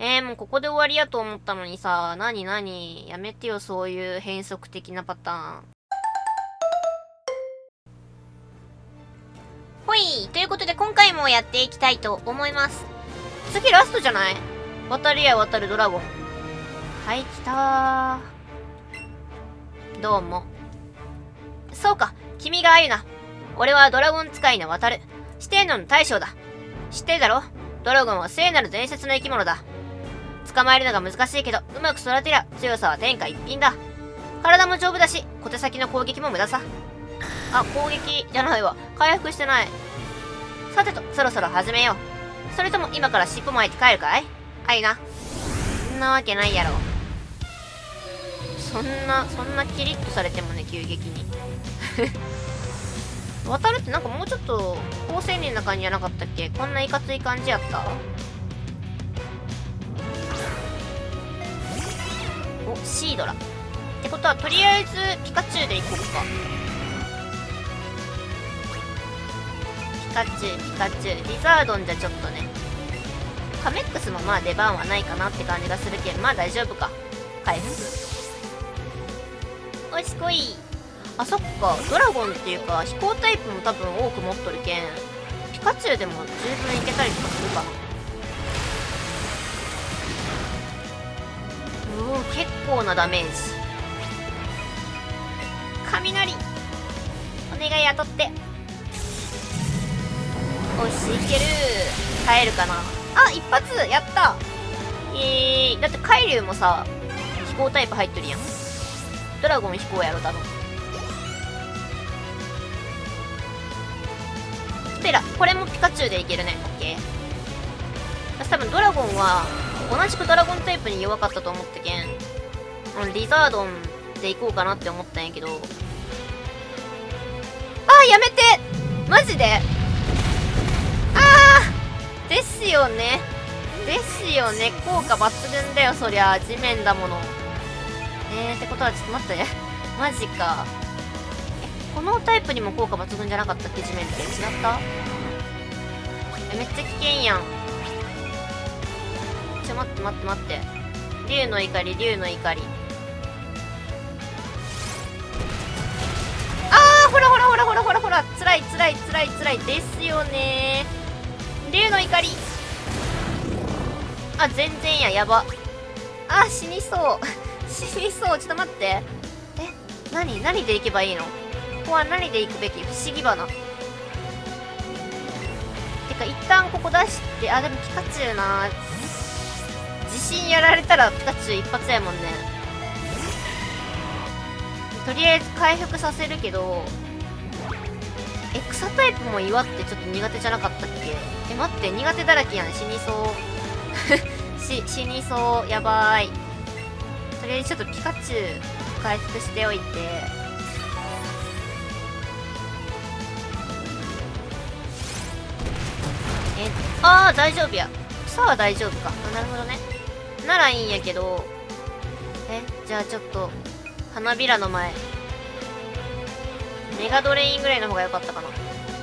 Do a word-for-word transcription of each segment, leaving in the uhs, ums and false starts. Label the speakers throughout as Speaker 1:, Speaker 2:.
Speaker 1: えー、もうここで終わりやと思ったのにさ、なになに、やめてよ、そういう変則的なパターン。ほい、ということで今回もやっていきたいと思います。次ラストじゃない？渡るや渡るドラゴン。はい、来たー。どうも。そうか、君があゆな。俺はドラゴン使いの渡る。四天王の大将だ。知ってるだろ？ドラゴンは聖なる伝説の生き物だ。捕まえるのが難しいけど、うまく育てりゃ強さは天下一品だ。体も丈夫だし、小手先の攻撃も無駄さ。あ、攻撃じゃないわ。回復してない。さてと、そろそろ始めよう。それとも今から尻尾巻いて帰るかい？あゆな。そんなわけないやろ。そんな、そんなキリッとされてもね、急激に。渡るってなんかもうちょっと高青年な感じじゃなかったっけ？こんないかつい感じやった？お、シードラ。ってことはとりあえずピカチュウでいこうか。ピカチュウ、ピカチュウ。リザードンじゃちょっとね。カメックスもまあ出番はないかなって感じがするけん、まあ大丈夫か。回復。おいしこい。あ、そっか。ドラゴンっていうか、飛行タイプも多分多く持っとるけん、ピカチュウでも十分いけたりとかするか。うお、結構なダメージ。雷。お願い当たって。おし、いける。耐えるかな。あ、一発やった。えー、だって海竜もさ、飛行タイプ入っとるやん。ドラゴン飛行やろ、多分。ステラ、これもピカチュウでいけるね。オッケー。私多分ドラゴンは、同じくドラゴンタイプに弱かったと思ったけん、あのリザードンでいこうかなって思ったんやけど。あー、やめて！マジで？あー！ですよね。ですよね。効果抜群だよ、そりゃ。地面だもの。えー、ってことはちょっと待って。マジか。え、このタイプにも効果抜群じゃなかったっけ、地面って。違った？え、めっちゃ危険やん。ちょ、待って待って待って。竜の怒り、竜の怒り。あー、ほらほらほらほらほらほら。つらいつらいつらいつらい。ですよねー。竜の怒り。あ、全然や、やば。あ、死にそう。死にそう。ちょっと待って。え、何何で行けばいいの？ここは何で行くべき？不思議花。てか、一旦ここ出して、あ、でもピカチュウな。地震やられたらピカチュウ一発やもんね。とりあえず回復させるけど、え、草タイプも岩ってちょっと苦手じゃなかったっけ？え、待って、苦手だらけやん。死にそう。し、死にそう。やばーい。とりあえずちょっとピカチュウ回復しておいて。え、あー、大丈夫や。草は大丈夫か。あ、なるほどね。ならいいんやけど。え、じゃあちょっと、花びらの前。メガドレインぐらいの方が良かったかな。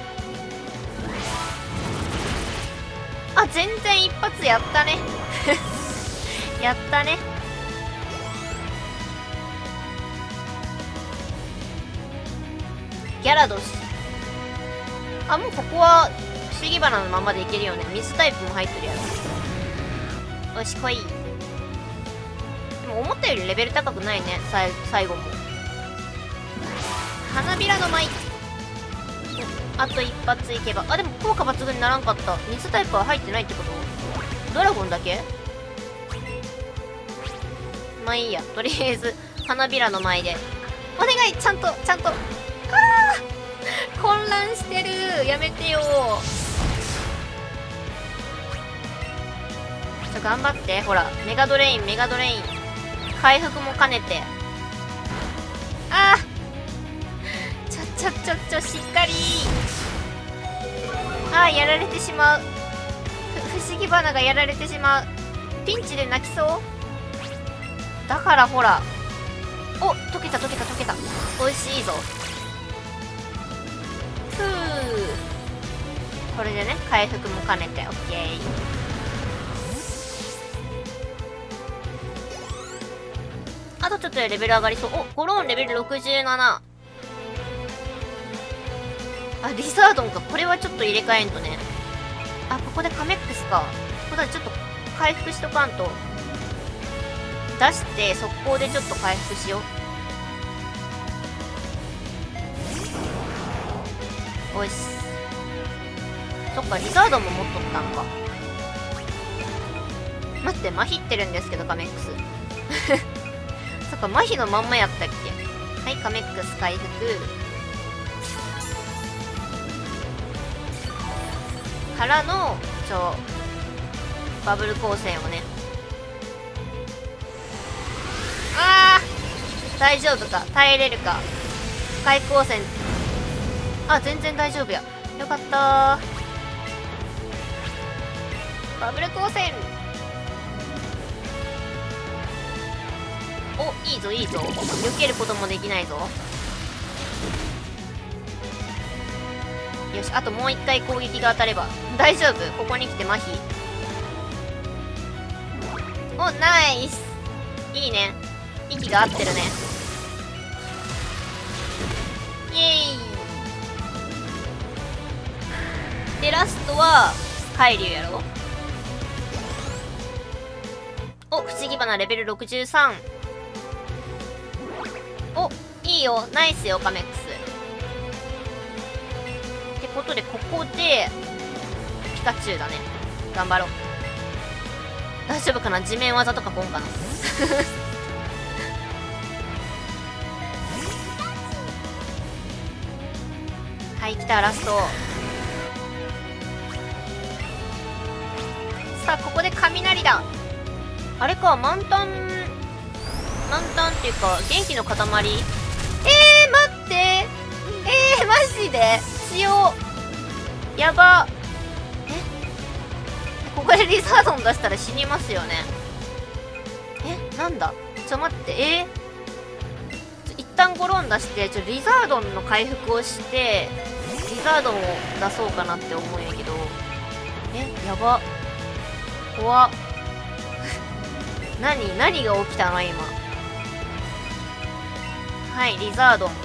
Speaker 1: あ、全然一発やったね。やったね。ギャラドス。あ、もうここは不思議花のままでいけるよね。水タイプも入ってるやろ。よしこい。でも思ったよりレベル高くないね。さい最後も花びらの舞。あと一発いけば。あ、でも効果抜群にならんかった。水タイプは入ってないってこと？ドラゴンだけ？まあいいや。とりあえず花びらの前でお願い。ちゃんとちゃんと。あー、混乱してる。やめてよ。ちょ、頑張って。ほら、メガドレインメガドレイン回復も兼ねて。あー、ちょちょちょちょ、しっかり。あー、やられてしまう。ふ不思議花がやられてしまう。ピンチで泣きそう。だからほら。お、溶けた溶けた溶けた。美味しいぞ。ふう。これでね、回復も兼ねて。オッケー。 あとちょっとでレベル上がりそう。お、ゴローンレベルろくじゅうなな。あ、リザードンか。これはちょっと入れ替えんとね。あ、ここでカメックスか。ここだ、ちょっと回復しとかんと。出して、速攻でちょっと回復しよう。おいし。そっか、リザードンも持っとったんか。待って、麻痺ってるんですけど、カメックス。そっか、麻痺のまんまやったっけ。はい、カメックス回復。からの、ちょ、バブル光線をね。あー大丈夫か、耐えれるか。開光線。あ、全然大丈夫や。よかったー。バブル光線。お、いいぞいいぞ。避けることもできないぞ。よし、あともう一回攻撃が当たれば大丈夫。ここに来て麻痺。お、ナイス。いいね。息が合ってるね。イエーイ。でラストは海流やろ。お、不思議花レベルろくじゅうさん。お、いいよ。ナイスよ、カメックス。ってことで、ここで、ピカチュウだね。頑張ろう。大丈夫かな、地面技とかポンかな。はい、来た、ラスト。さあ、ここで雷だ。あれか、満タン、満タンっていうか、元気の塊。えー、待って。えー、マジで強。やば。えここでリザードン出したら死にますよね。えなんだちょ、待って。えー、ちょ一旦ゴロン出して、ちょ、リザードンの回復をして、リザードンを出そうかなって思うんやけど。えやば。怖っ。何何が起きたの今。はい、リザードン。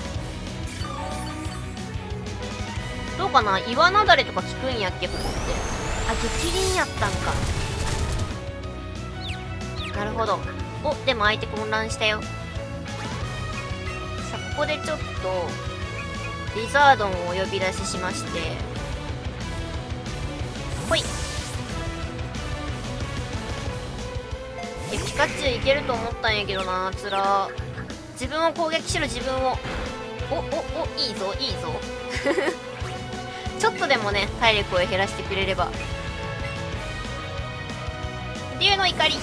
Speaker 1: どうかな、岩なだれとか効くんやっけ、ここって。あ、激鱗やったんか。なるほど。お、でも相手混乱したよ。さあ、ここでちょっと、リザードンをお呼び出ししまして。ほい。え、ピカチュウいけると思ったんやけどな、つら。自分を攻撃しろ、自分を。お、お、お、いいぞ、いいぞ。ちょっとでもね、体力を減らしてくれれば。竜の怒り。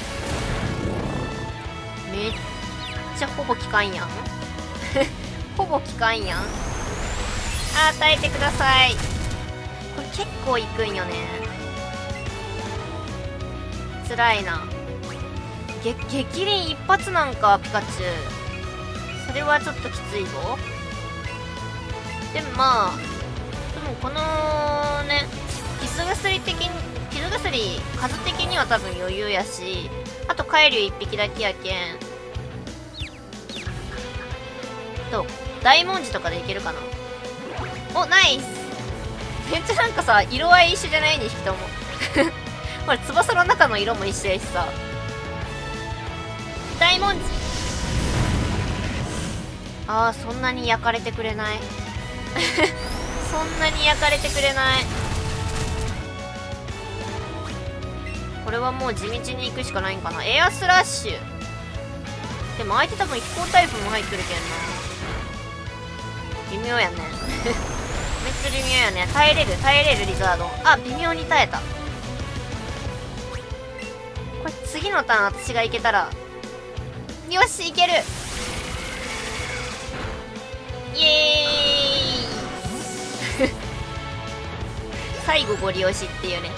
Speaker 1: めっちゃほぼ効かんやん。ほぼ効かんやん。あー、耐えてください。これ結構いくんよね。辛いな。げ激鱗一発なんか、ピカチュウ。それはちょっときついぞ。でもまあ、でもこのね、傷薬的に、傷薬数的には多分余裕やし、あと海竜一匹だけやけん。どう大文字とかでいけるかな。お、ナイス。めっちゃなんかさ、色合い一緒じゃないに匹とも。これ翼の中の色も一緒やしさ。大文字。ああ、そんなに焼かれてくれない。そんなに焼かれてくれない。これはもう地道に行くしかないんかな。エアスラッシュ。でも相手多分飛行タイプも入ってるけんな。微妙やね。めっちゃ微妙やね。耐えれる耐えれるリザードン。あ、微妙に耐えた。これ次のターン私がいけたら。よし、いける。イエーイ。最後ご利用しっていうね。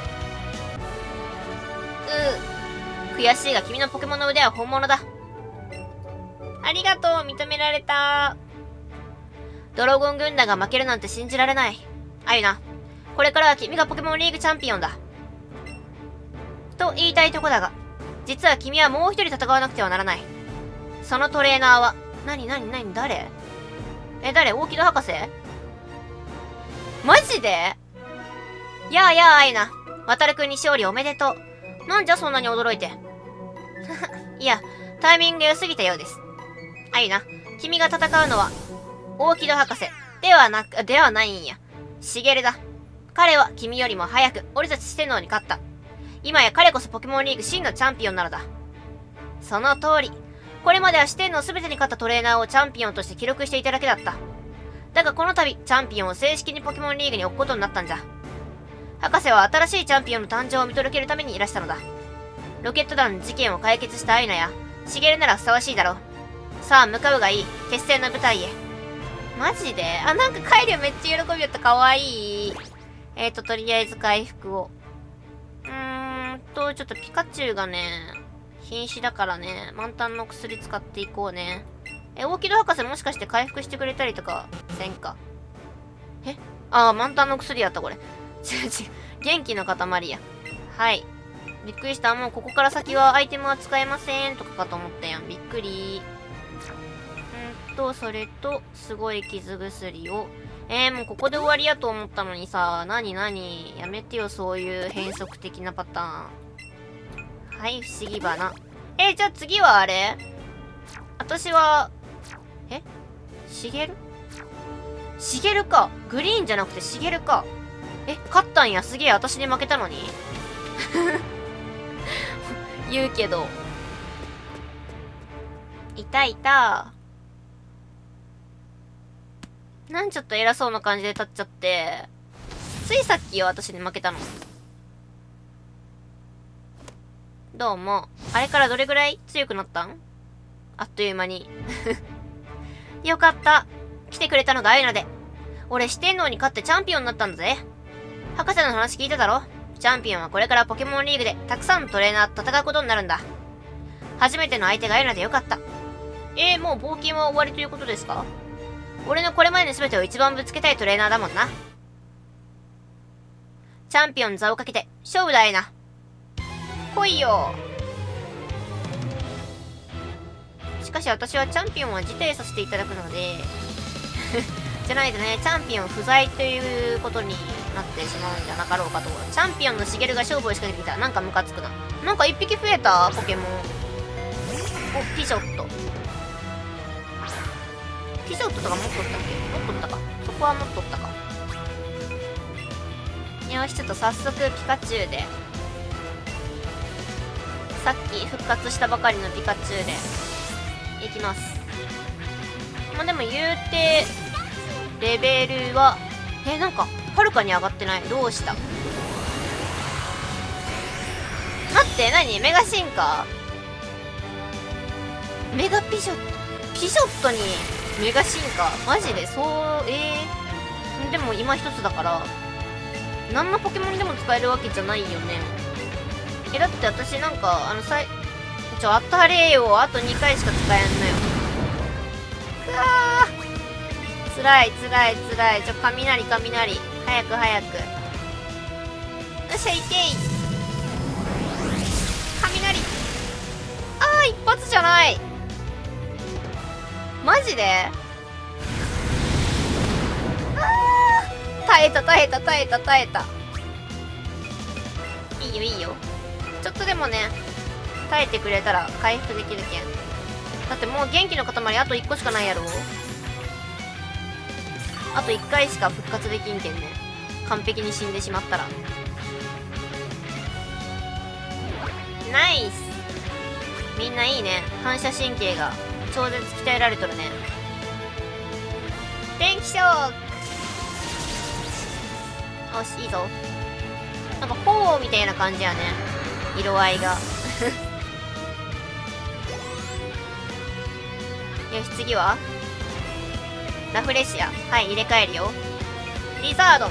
Speaker 1: う悔しいが君のポケモンの腕は本物だ。ありがとう、認められた。ドラゴン軍団が負けるなんて信じられない。あゆな、これからは君がポケモンリーグチャンピオンだ。と言いたいとこだが、実は君はもう一人戦わなくてはならない。 そのトレーナーは、なになになに誰え、誰大木戸博士マジでやあやあ、アイナ。渡るくんに勝利おめでとう。なんじゃそんなに驚いて。いや、タイミングが良すぎたようです。アイナ、君が戦うのは、大木戸博士。ではなく、ではないんや。シゲルだ。彼は君よりも早く、俺たち四天王に勝った。今や彼こそポケモンリーグ真のチャンピオンなのだ。その通り。これまでは四天王すべてに勝ったトレーナーをチャンピオンとして記録していただけだった。だがこの度、チャンピオンを正式にポケモンリーグに置くことになったんじゃ。博士は新しいチャンピオンの誕生を見届けるためにいらしたのだ。ロケット団の事件を解決したアイナや、シゲルならふさわしいだろう。さあ、向かうがいい。決戦の舞台へ。マジであ、なんかカイリュウめっちゃ喜びよった。かわいい。えーと、とりあえず回復を。うーんと、ちょっとピカチュウがね、瀕死だからね、満タンの薬使っていこうね。え、大木戸博士もしかして回復してくれたりとかせんか。えあー、満タンの薬やった、これ。違う違う。元気の塊や。はい。びっくりした。もうここから先はアイテムは使えませんとかかと思ったやん。びっくり。んーと、それと、すごい傷薬を。えー、もうここで終わりやと思ったのにさ、なになにやめてよ、そういう変則的なパターン。はい、不思議花。えー、じゃあ次はあれ私は、えしげるしげるか。グリーンじゃなくてしげるか。え、勝ったんや。すげえ、私に負けたのに言うけど。いたいた。なんちょっと偉そうな感じで立っちゃって。ついさっきよ、私に負けたの。どうも。あれからどれぐらい強くなったん？あっという間に。よかった。来てくれたのがアイナで。俺四天王に勝ってチャンピオンになったんだぜ。博士の話聞いただろ？チャンピオンはこれからポケモンリーグでたくさんのトレーナーと戦うことになるんだ。初めての相手がアイナでよかった。えー、もう冒険は終わりということですか？俺のこれまでの全てを一番ぶつけたいトレーナーだもんな。チャンピオンの座をかけて勝負だアイナ。来いよ。しかし私はチャンピオンは辞退させていただくのでじゃないとね、チャンピオン不在ということになってしまうんじゃなかろうかと。チャンピオンのシゲルが勝負を仕掛けてきた。なんかムカつくな。なんか一匹増えたポケモン。お、ピショット。ピショットとか持っとったっけ？持っとったか。そこは持っとったか。よし、ちょっと早速ピカチュウで。さっき復活したばかりのピカチュウで。いきます。まあ、でも言うて、レベルは、え、なんか、はるかに上がってない。どうした？待って、何？メガ進化？メガピショット、ピショットにメガ進化？マジで？そう、えー、でも今一つだから、何のポケモンにでも使えるわけじゃないよね。え、だって私なんか、あの、さい、ちょ、当たれよ。あとにかいしか使えんのよ。くわー。つらい、つらい、つらい。ちょ、雷、雷。早く、早く。よっしゃ、いけい。雷。あー、一発じゃない。マジで？あー。耐えた、耐えた、耐えた、耐えた。いいよ、いいよ。ちょっとでもね、耐えてくれたら回復できるけん。だってもう元気の塊あといっこしかないやろ。あといっかいしか復活できんけんね。完璧に死んでしまったら。ナイス。みんないいね。反射神経が超絶鍛えられとるね。電気ショーク。よし、いいぞ。なんか炎みたいな感じやね、色合いが。よし、次はラフレシア。はい、入れ替えるよ。リザードン。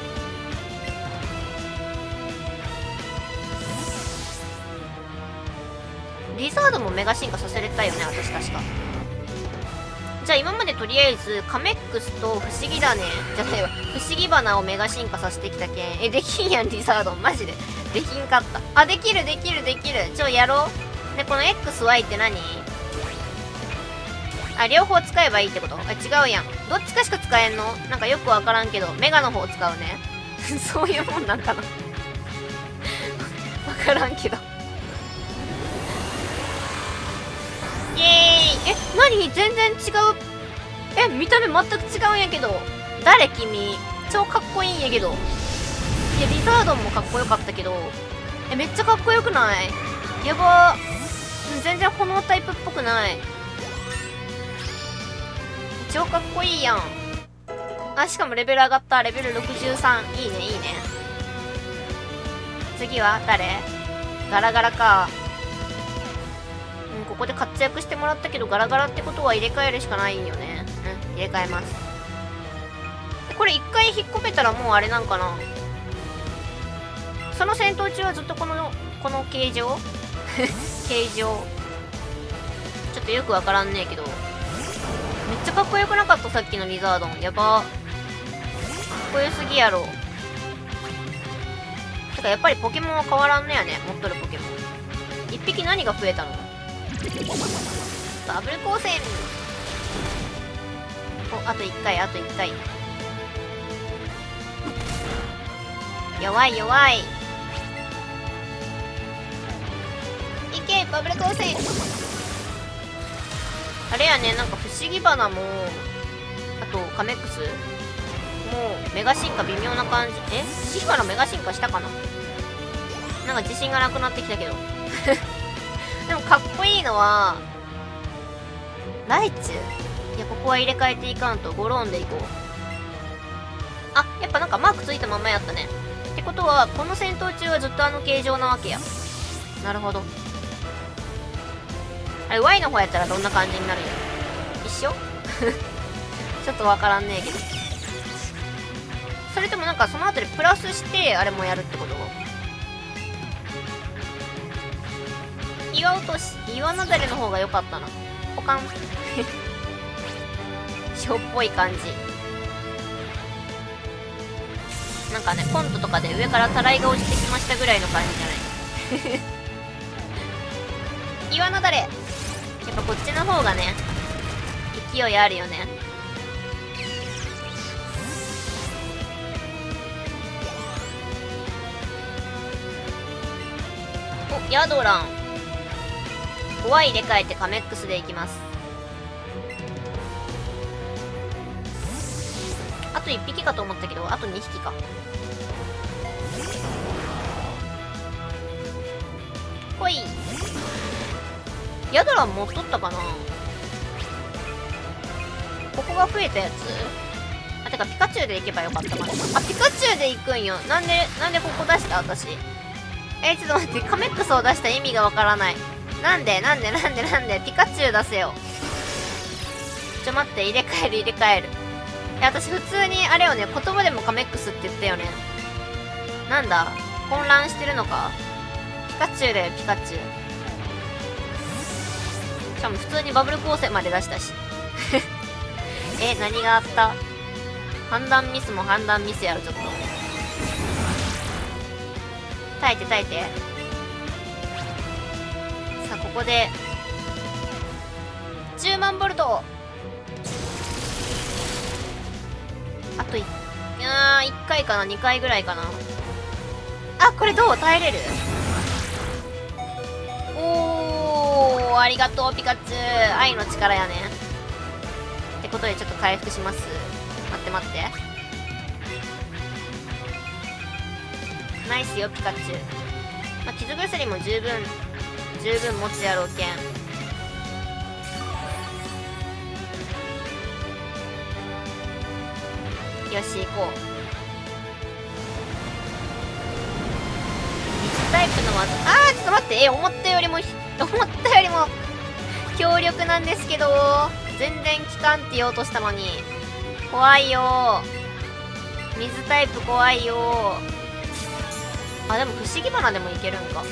Speaker 1: リザードンもメガ進化させれたよね、私確か。じゃあ今までとりあえずカメックスと不思議だねじゃないわ、不思議花をメガ進化させてきたけん。え、できんやん、リザードン。マジでできんかった。あ、できるできるできる。ちょ、やろう。で、この エックスワイ って何？ あ、両方使えばいいってこと？あ、違うやん。どっちかしか使えんの？なんかよくわからんけど、メガの方使うね。そういうもんなんかな。わからんけど。イエーイ。え、何？全然違う。え、見た目全く違うんやけど。誰君？超かっこいいんやけど。いや、リザードンもかっこよかったけど。え、めっちゃかっこよくない？やばー。全然炎タイプっぽくない。超かっこいいやん。あ、しかもレベル上がった。レベルろくじゅうさん。いいね、いいね。次は誰？ガラガラか。うん、ここで活躍してもらったけど、ガラガラってことは入れ替えるしかないよね。うん、入れ替えます。これ一回引っ込めたらもうあれなんかな。その戦闘中はずっとこの、この形状形状。ちょっとよくわからんねえけど。めっちゃかっこよくなかった？さっきのリザードン。やば。かっこよすぎやろ。てかやっぱりポケモンは変わらんねやね。持っとるポケモン。一匹何が増えたの？バブル光線。お、あと一回、あと一回。弱い弱い。いけ、バブル光線。あれやね、なんか不思議花も、あとカメックスもうメガ進化微妙な感じ。え、不思議花メガ進化したかな？なんか自信がなくなってきたけど。でもかっこいいのは、ライチュウ？いや、ここは入れ替えていかんと、ゴローンでいこう。あ、やっぱなんかマークついたままやったね。ってことは、この戦闘中はずっとあの形状なわけや。なるほど。あれ、Y の方やったらどんな感じになるんやろ？一緒？ちょっとわからんねえけど。それともなんかその後でプラスして、あれもやるってこと？岩落とし、岩なだれの方が良かったな。ポカン。しょっぽい感じ。なんかね、コントとかで上からたらいが落ちてきましたぐらいの感じじゃない。岩なだれ。やっぱこっちの方がね、勢いあるよね。お、ヤドラン。ごは入れ替えてカメックスでいきます。あといっぴきかと思ったけど、あとにひきか。ほい。ヤドラン持っとったかな？ここが増えたやつ？あ、てかピカチュウで行けばよかったかな。あ、ピカチュウで行くんよ。なんで、なんでここ出した私。えー、ちょっと待って、カメックスを出した意味がわからない。なんでなんでなんでなんでピカチュウ出せよ。ちょ待って、入れ替える入れ替える。いや、私普通にあれよね、言葉でもカメックスって言ったよね。なんだ混乱してるのか。ピカチュウだよ、ピカチュウ。しかも普通にバブル光線まで出したし。え、何があった？判断ミスも判断ミスやろ、ちょっと。耐えて耐えて。さあ、ここで、じゅうまんボルト。あとい、いやー、いっかいかな、にかいぐらいかな。あ、これどう？耐えれる？おー、ありがとう、ピカチュウ。愛の力やね。ってことでちょっと回復します。待って待って。ナイスよ、ピカチュウ。まあ、傷薬も十分、十分持つやろうけん。よし、行こう。水タイプの技。あー、ちょっと待って。え、思ったよりも、思ったよりも、強力なんですけど、全然効かんって言おうとしたのに。怖いよー。水タイプ怖いよー。あ、でも不思議花でもいけるんか。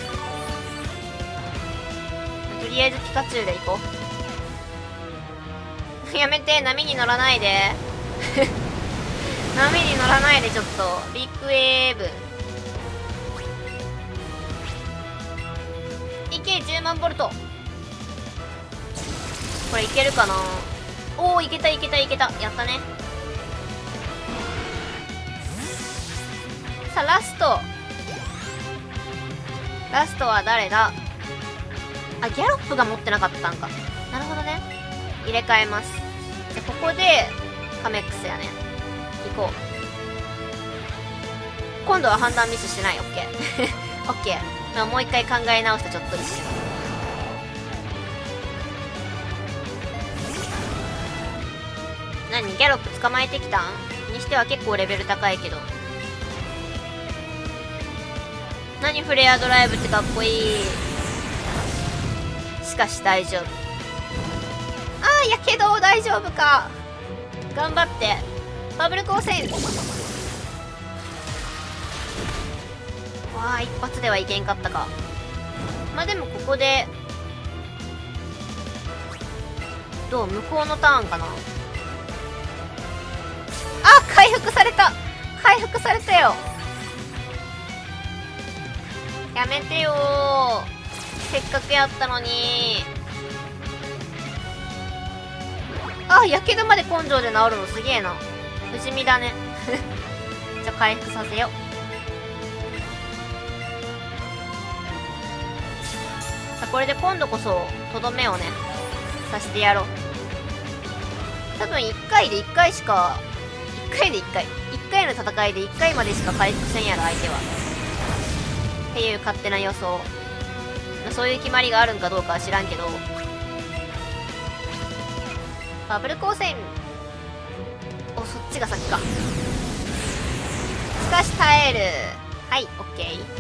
Speaker 1: とりあえずピカチュウで行こう。やめて、波に乗らないで。波に乗らないで、ちょっと。ビッグウェーブ。いけ、じゅうまんボルト。これいけるかな？ おお、いけたいけたいけた。やったね。さあ、ラスト。ラストは誰だ？あ、ギャロップが持ってなかったんか。なるほどね。入れ替えます。じゃあ、ここで、カメックスやね。行こう。今度は判断ミスしてない。オッケー。オッケー。まあ、もう一回考え直したちょっとです。何？ギャロップ捕まえてきたん？にしては結構レベル高いけど。何フレアドライブってかっこいい。しかし大丈夫。ああ、やけど大丈夫か。頑張って。バブル光線。わあ、一発ではいけんかったか。まあでもここで、どう？向こうのターンかな。あ、回復された。回復されたよ。やめてよー。せっかくやったのに。あ、やけどまで根性で治るのすげえな。不死身だね。じゃあ回復させよう。さあ、これで今度こそとどめをねさしてやろう。多分いっかいでいっかいしか、いっかいでいっかい、いっかいの戦いでいっかいまでしか回復せんやろ、相手は。っていう勝手な予想。そういう決まりがあるんかどうかは知らんけど。バブル光線。お、そっちが先か。しかし耐える。はい、オッケ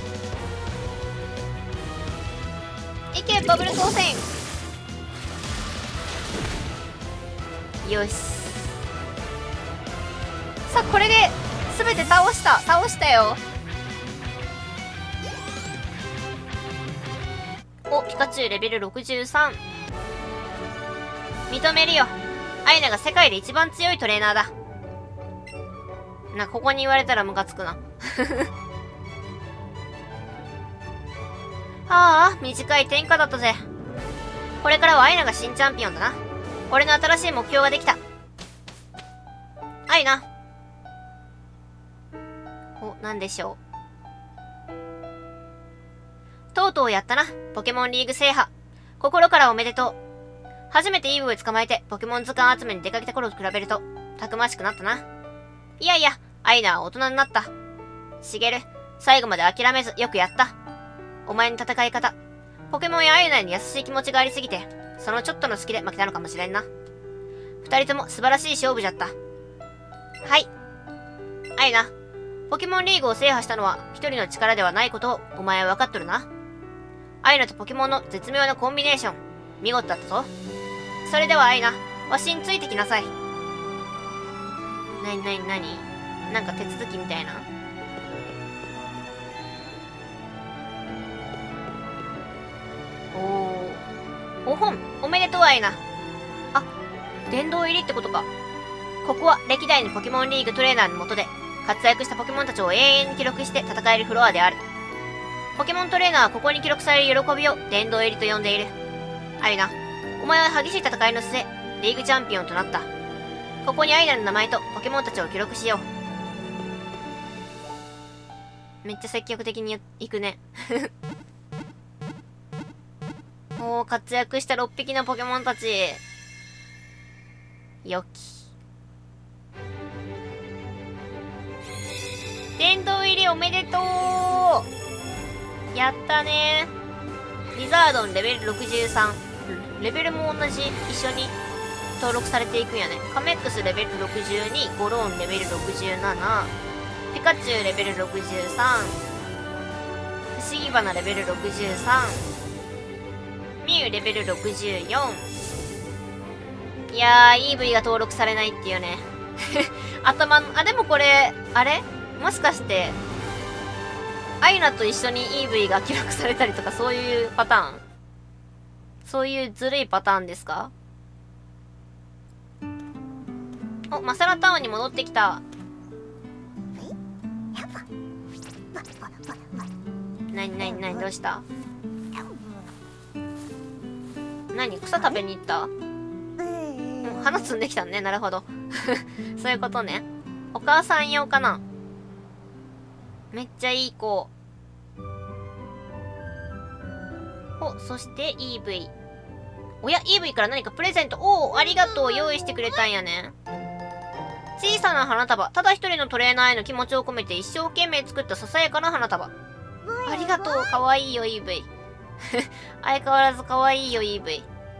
Speaker 1: ー。いけ、バブル光線。よし。さあ、これで全て倒した。倒したよ。お、ピカチュウレベルろくじゅうさん。認めるよ。アイナが世界で一番強いトレーナーだ。な、ここに言われたらムカつくな。はあ、短い天下だったぜ。これからはアイナが新チャンピオンだな。俺の新しい目標ができた。アイナ。お、なんでしょう。とうとうやったな。ポケモンリーグ制覇。心からおめでとう。初めてイーブを捕まえてポケモン図鑑集めに出かけた頃と比べると、たくましくなったな。いやいや、アイナは大人になった。シゲル、最後まで諦めずよくやった。お前の戦い方。ポケモンやアイナに優しい気持ちがありすぎて、そのちょっとの好きで負けたのかもしれんな。二人とも素晴らしい勝負じゃった。はい。アイナ、ポケモンリーグを制覇したのは一人の力ではないことをお前は分かっとるな。アイナとポケモンの絶妙なコンビネーション、見事だったぞ。それではアイナ、わしについてきなさい。なになになに？なんか手続きみたいな。おー。おほん、おめでとうアイナ。あ、殿堂入りってことか。ここは歴代のポケモンリーグトレーナーの下で活躍したポケモンたちを永遠に記録して戦えるフロアである。ポケモントレーナーはここに記録される喜びを殿堂入りと呼んでいる。アイナ、お前は激しい戦いの末、リーグチャンピオンとなった。ここにアイナの名前とポケモンたちを記録しよう。めっちゃ積極的に行くね。おー、活躍したろっぴきのポケモンたち。よき。殿堂入りおめでとう。やったね。リザードンレベルろくじゅうさん。レベルも同じ、一緒に登録されていくんやね。カメックスレベルろくじゅうに、ゴローンレベルろくじゅうなな、ピカチュウレベルろくじゅうさん、不思議花レベルろくじゅうさん、ミュウレベルろくじゅうよん。いやー、イーブイが登録されないっていうね。頭の、あ、でもこれ、あれもしかして、アイナと一緒に イーブイ が記録されたりとかそういうパターン？そういうずるいパターンですか？お、マサラタウンに戻ってきた。なになになに、どうした？なに、草食べに行った？もう花摘んできたんね。なるほど。そういうことね。お母さん用かな。めっちゃいい子。お、そして イーブイ。おや、イーブイ から何かプレゼント。おお、ありがとう。用意してくれたんやね。小さな花束。ただ一人のトレーナーへの気持ちを込めて一生懸命作ったささやかな花束。ありがとう。かわいいよ、イーブイ。相変わらずかわいいよ、イーブイ。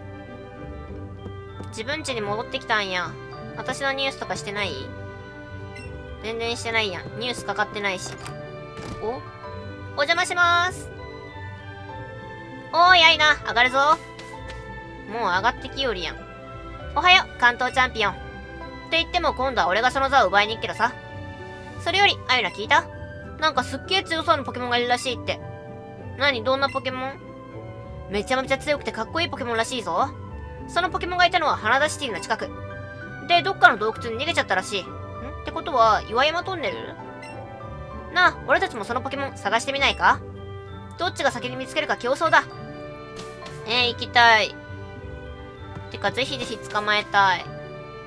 Speaker 1: 自分家に戻ってきたんや。私のニュースとかしてない？全然してないやん。ニュースかかってないし。お？お邪魔しまーす。おーい、あいな。上がるぞ。もう上がってきよりやん。おはよう、関東チャンピオン。って言っても今度は俺がその座を奪いに行くけどさ。それより、あゆな聞いた？なんかすっげー強そうなポケモンがいるらしいって。何？どんなポケモン？めちゃめちゃ強くてかっこいいポケモンらしいぞ。そのポケモンがいたのは花田シティの近く。で、どっかの洞窟に逃げちゃったらしい。んってことは、岩山トンネル？なあ、俺たちもそのポケモン探してみないか？どっちが先に見つけるか競争だ。えー、行きたい。てか、ぜひぜひ捕まえたい。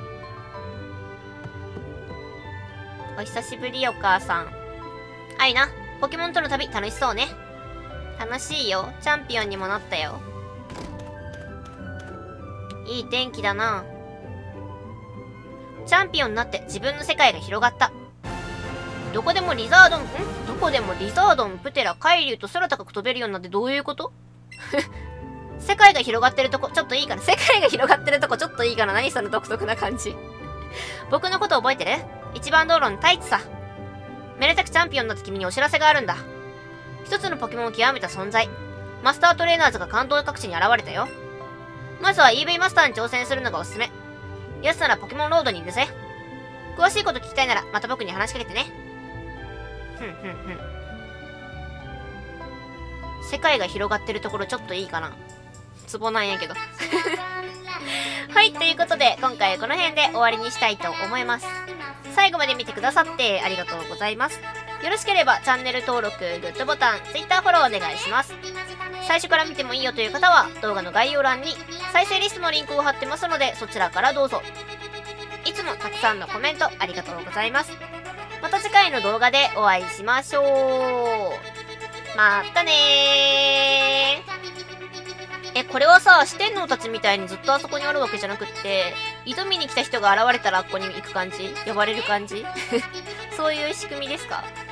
Speaker 1: お久しぶり、お母さん。あいな、ポケモンとの旅楽しそうね。楽しいよ。チャンピオンにもなったよ。いい天気だな。チャンピオンになって自分の世界が広がった。どこでもリザードン、んどこでもリザードン、プテラ、海竜と空高く飛べるようになってどういうこと？世界が広がってるとこ、ちょっといいかな。世界が広がってるとこ、ちょっといいかな。何その独特な感じ。僕のこと覚えてる？一番道路の太一さ。めでたくチャンピオンになった君にお知らせがあるんだ。一つのポケモンを極めた存在。マスタートレーナーズが関東各地に現れたよ。まずは イーブイ マスターに挑戦するのがおすすめ。奴ならポケモンロードにいるぜ。詳しいこと聞きたいなら、また僕に話しかけてね。ふんふんふん。世界が広がってるところちょっといいかな。ツボなんやけど。はい、ということで、今回はこの辺で終わりにしたいと思います。最後まで見てくださってありがとうございます。よろしければチャンネル登録、グッドボタン、Twitter フォローお願いします。最初から見てもいいよという方は動画の概要欄に再生リストのリンクを貼ってますのでそちらからどうぞ。いつもたくさんのコメントありがとうございます。また次回の動画でお会いしましょう。またねー。え、これはさ、四天王たちみたいにずっとあそこにあるわけじゃなくって、挑みに来た人が現れたらあっこに行く感じ？呼ばれる感じ？そういう仕組みですか？